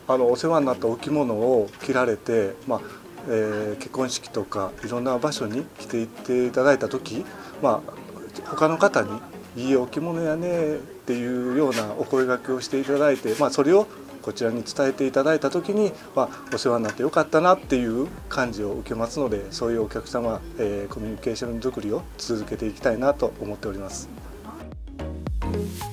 お世話になったお着物を着られて、結婚式とかいろんな場所に着ていっていただいた時、他の方に「いいお着物やね」っていうようなお声掛けをしていただいて、それをこちらに伝えていただいた時に、お世話になってよかったなっていう感じを受けますので、そういうお客様、コミュニケーション作りを続けていきたいなと思っております。